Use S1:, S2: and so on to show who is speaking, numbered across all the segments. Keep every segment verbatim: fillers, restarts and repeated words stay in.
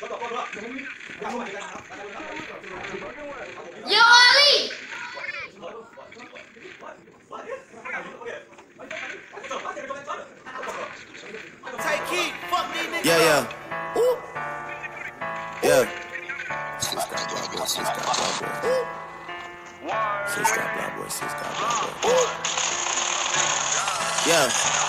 S1: Yo, Ali!
S2: Yeah, yeah. Ooh. Yeah. Six got blah boy, six got blah boy. Six got blah boy, six got blah boy. Yeah.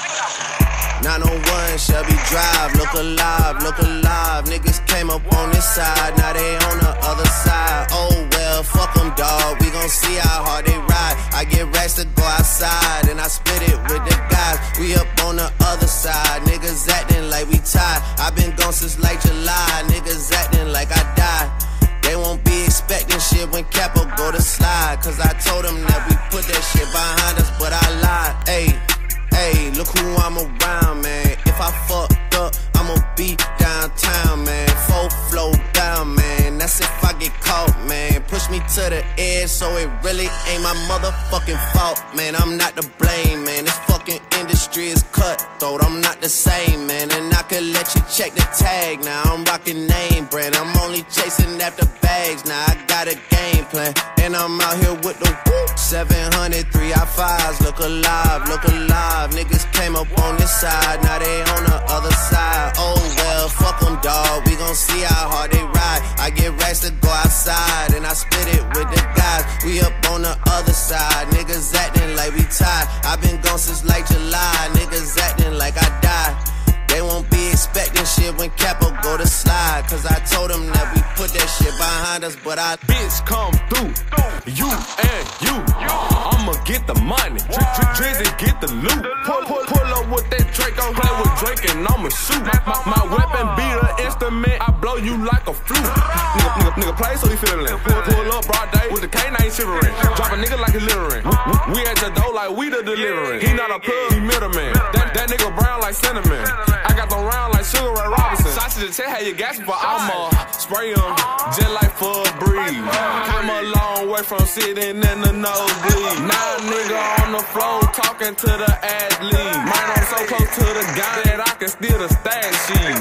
S2: nine oh one Shelby Drive, look alive, look alive. Niggas came up on this side, now they on the other side. Oh well, fuck them, dawg, we gon' see how hard they ride. I get racks to go outside, and I spit it with the guys. We up on the other side, niggas acting like we tied. I been gone since like July, niggas acting like I died. They won't be expecting shit when Capo go to slide, cause I told them that we put that shit behind us, but I lied. Ayy. Hey, look who I'm around, man. If I fucked up, I'ma be downtown, man. Full flow down, man. That's if I get caught, man. Push me to the edge, so it really ain't my motherfucking fault, man. I'm not to blame, man. This fucking industry is cutthroat. I'm not the same, man. And I could let you check the tag. Now I'm rocking name brand. I'm only chasing after bags. Now I got a game plan, and I'm out here with the whoop. seven hundred, three I fives. Look alive, look alive. Niggas came up on this side, now they on the other side. Oh well, fuck them, dawg, we gon' see how hard they ride. I get racks to go outside, and I spit it with the guys. We up on the other side, niggas acting like we tied. I been gone since like July, niggas acting like I died. They won't be expecting shit when Capo go to slide, cause I told them that we put that shit behind us, but I
S3: bitch come through, you and you, I'ma get the money, Drizzy get the loot, pull, pull, pull up with that Drake, I'm play with Drake and I'ma shoot, my, my, my weapon be the instrument, I blow you like a flute, nigga, nigga, nigga play so he feelin', pull, pull up broad day with the K nine shivering, drop a nigga like a littering, we, we at the door like we the delivering, he not a plug, he middleman, that, that nigga brown like cinnamon, I got them round like Sugar Ray Robinson. Sausage to tell how you gas me, but I'ma spray them just like for a breeze. Come a long way from sitting in the nosebleed. Now nigga on the floor talking to the athlete. Man, I'm so close to the guy that I can steal the stash sheet.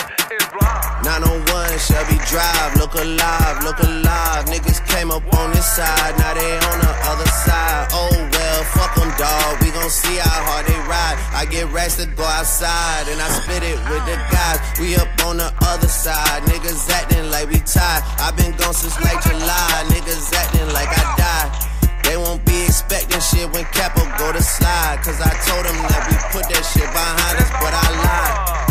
S2: nine oh one Shelby Drive, look alive, look alive. Niggas came up on this side, now they on the other side. Oh well, fuck them, dawg, we gon' see how hard they ride. I get racks to go outside, and I spit it with the guys. We up on the other side, niggas acting like we tied. I been gone since like July, niggas acting like I died. They won't be expecting shit when Capo go to slide, cause I told them that we put that shit behind us, but I lied.